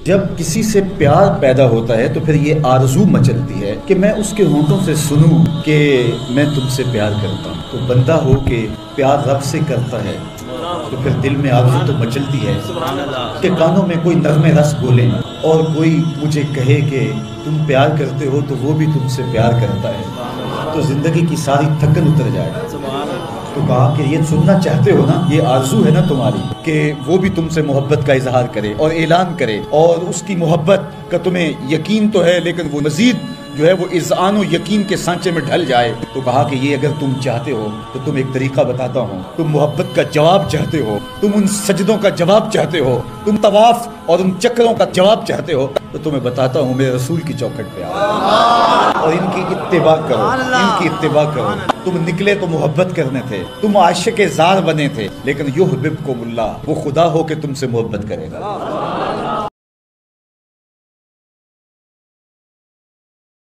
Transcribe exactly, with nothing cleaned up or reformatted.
جب کسی سے پیار پیدا ہوتا ہے تو پھر یہ آرزو مچلتی ہے کہ میں اس کے ہونٹوں سے سنوں کہ میں تم سے پیار کرتا ہوں. تو بندہ ہو کہ پیار رب سے کرتا ہے تو پھر دل میں آرزو تو مچلتی ہے کہ کانوں میں کوئی نغمے رس بولے اور کوئی مجھے کہے کہ تم پیار کرتے ہو تو وہ بھی تم سے پیار کرتا ہے, تو زندگی کی ساری تھکن اتر جائے. تو کہا کہ یہ سننا چاہتے ہو نا, یہ آرزو ہے نا تمہاری کہ وہ بھی تم سے محبت کا اظہار کرے اور اعلان کرے, اور اس کی محبت کا تمہیں یقین تو ہے لیکن وہ مزید جو ہے وہ اذعان و یقین کے سانچے میں ڈھل جائے. تو کہا کہ یہ اگر تم چاہتے ہو تو تم ایک طریقہ بتاتا ہوں, تم محبت کا جواب چاہتے ہو, تم ان سجدوں کا جواب چاہتے ہو, تم طواف اور ان چکروں کا جواب چاہتے ہو, تو تمہیں بتاتا ہوں میرے رسول کی چوکھٹ پہ آؤ اور ان کی اتباع کرو, ان کی اتباع کرو. تم نکلے تو محبت کرنے تھے, تم عاشق زار بنے تھے, لیکن یحببکم اللہ, وہ خدا ہو کہ تم سے محبت کرے گا.